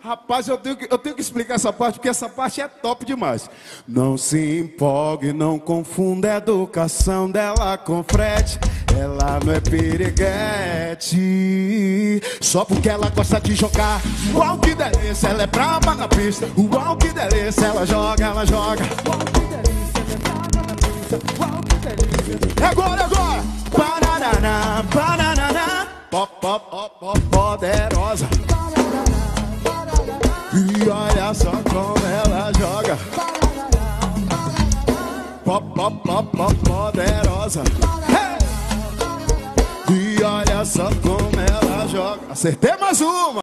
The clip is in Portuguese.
Rapaz, eu tenho que explicar essa parte, porque essa parte é top demais. Não se empolgue, não confunda a educação dela com frete. Ela não é piriguete. Só porque ela gosta de jogar. Uau, que delícia, ela é braba na pista. Uau, que delícia, ela joga, ela joga. Uau, que delícia, ela é braba na pista. Uau, que delícia. Agora, agora. Bananana, bananana. Pop, pop, pop, pop, poderosa. E olha só como ela joga. Pop, pop, pop, pop, poderosa. Hey! E olha só como ela joga. Acertei mais uma.